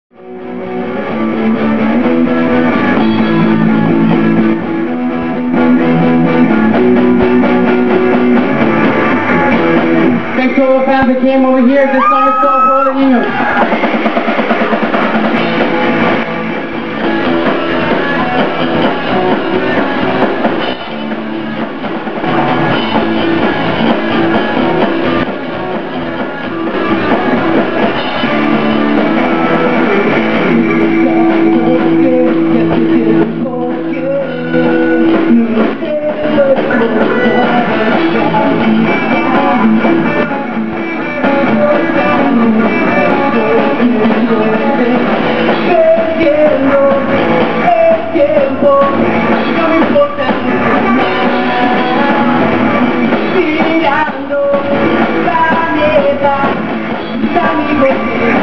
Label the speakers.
Speaker 1: Thanks to all the fans that came over here. This song is called For All the Niños. Mirando la niebla, amigos.